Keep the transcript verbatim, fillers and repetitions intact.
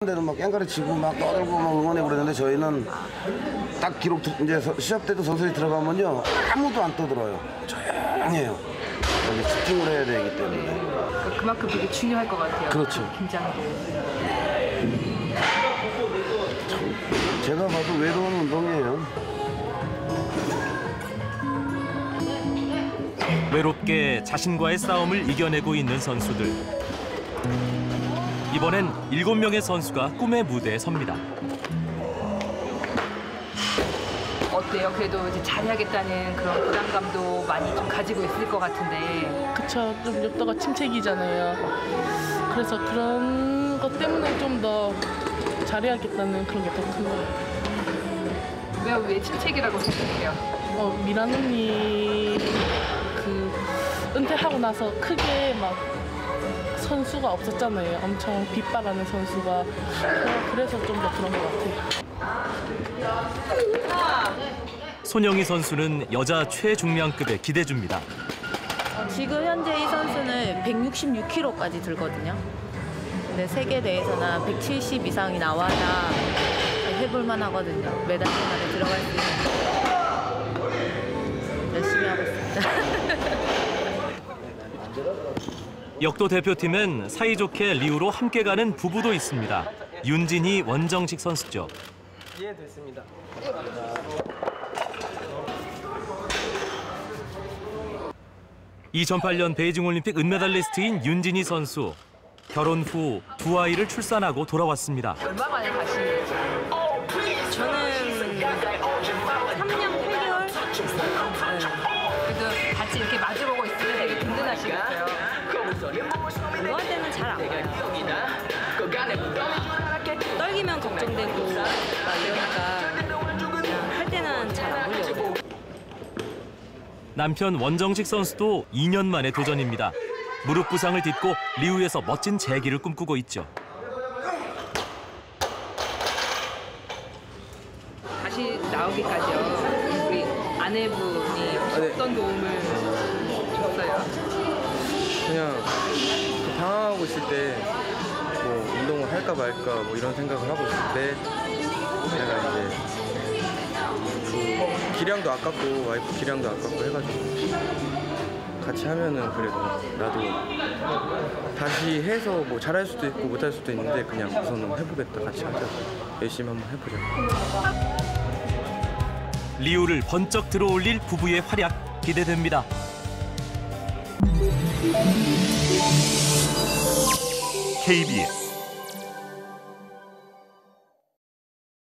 데는 막 깽가리 치고 막 떠들고 막 응원해 그러는데 저희는 딱 기록 이제 시합 때도 선수들이 들어가면요 아무도 안 떠들어요. 조용해요. 여기 집중을 해야 되기 때문에. 그만큼 되게 중요할 것 같아요. 그렇죠. 긴장도. 제가 봐도 외로운 운동이에요. 외롭게 자신과의 싸움을 이겨내고 있는 선수들. 이번엔 일곱 명의 선수가 꿈의 무대에 섭니다. 어때요? 그래도 이제 잘해야겠다는 그런 부담감도 많이 좀 가지고 있을 것 같은데. 그쵸. 좀 욕도가 침체기잖아요. 그래서 그런 것 때문에 좀 더 잘해야겠다는 그런 게 더 큰 것 같아요. 왜, 왜 침체기라고 생각해요? 어, 미란 언니 그 은퇴하고 나서 크게 막 선수가 없었잖아요. 엄청 빗발하는 선수가. 그래서 좀 더 그런 것 같아요. 손영희 선수는 여자 최중량급에 기대줍니다. 지금 현재 이 선수는 백육십육 킬로그램까지 들거든요. 근데 세계 대회에서는 백칠십 이상이 나와야 해볼만 하거든요. 메달 안에 들어갈 수 있는. 열심히 하고 있습니다. 역도 대표팀엔 사이좋게 리우로 함께 가는 부부도 있습니다. 윤진희, 원정식 선수죠. 이해됐습니다. 이천팔 년 베이징 올림픽 은메달리스트인 윤진희 선수. 결혼 후 두 아이를 출산하고 돌아왔습니다. 얼마 만에 다시? 저는 삼 년 팔 개월? 네. 그래도 같이 이렇게 마주보고 있으면 되게 든든하시겠어요. 그거 할 때는 잘 안 가요. 떨기면 걱정되고 막 이러니까 그냥 할 때는 잘 안 보려고. 남편 원정식 선수도 이 년 만에 도전입니다. 무릎 부상을 딛고 리우에서 멋진 재기를 꿈꾸고 있죠. 다시 나오기까지요. 우리 아내분이 어떤 도움을 줬어요? 그냥 그 방황하고 있을 때 뭐 운동을 할까 말까 뭐 이런 생각을 하고 있을 때 내가 이제 그 기량도 아깝고 와이프 기량도 아깝고 해가지고 같이 하면은 그래도 나도 다시 해서 뭐 잘할 수도 있고 못할 수도 있는데 그냥 우선은 해보겠다. 같이 하자. 열심히 한번 해보자. 리우를 번쩍 들어올릴 부부의 활약 기대됩니다. 케이비에스